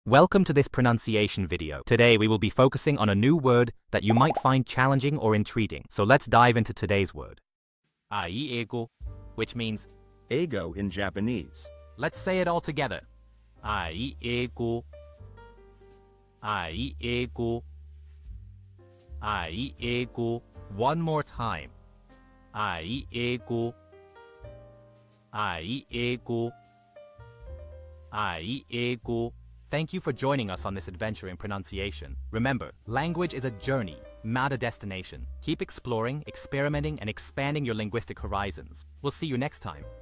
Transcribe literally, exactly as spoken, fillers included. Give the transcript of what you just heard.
Welcome to this pronunciation video. Today we will be focusing on a new word that you might find challenging or intriguing. So let's dive into today's word. Aego, which means Aego in Japanese. Let's say it all together. Aego. Aego. Aego. One more time. Aego. Aego. Aego. Thank you for joining us on this adventure in pronunciation. Remember, language is a journey, not a destination. Keep exploring, experimenting, and expanding your linguistic horizons. We'll see you next time.